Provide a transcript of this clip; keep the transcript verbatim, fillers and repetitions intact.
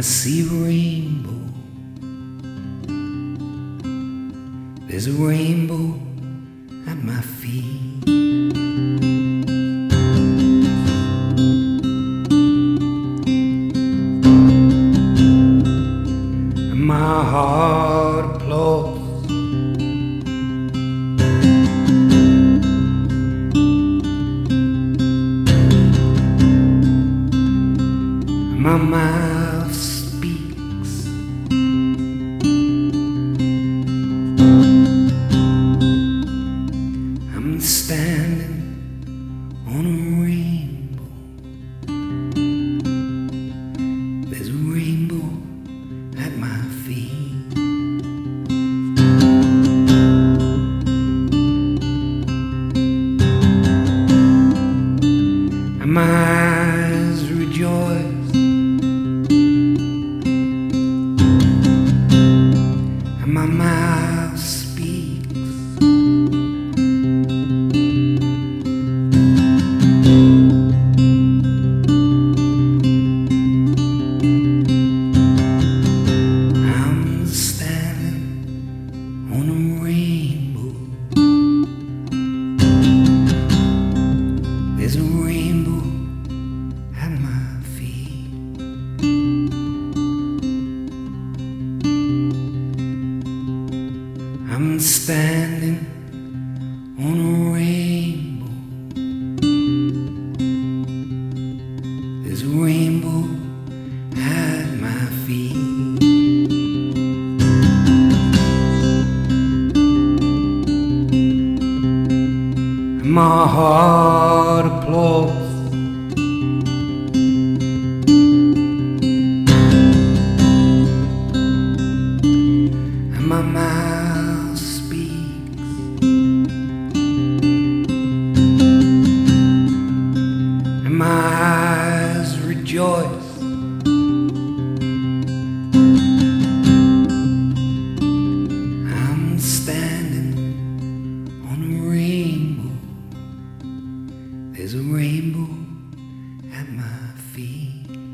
see a rainbow. There's a rainbow at my feet. And my heart applauds. My mouth speaks. I'm standing on a rainbow. There's a rainbow at my feet. And my eyes rejoice. My mouth speaks. I'm standing on a rainbow. There's a rainbow at my feet. I'm standing on a rainbow. There's a rainbow at my feet. And my heart applauds. And my mouth speaks. And my eyes rejoice. I'm standing on a rainbow. There's a rainbow at my feet.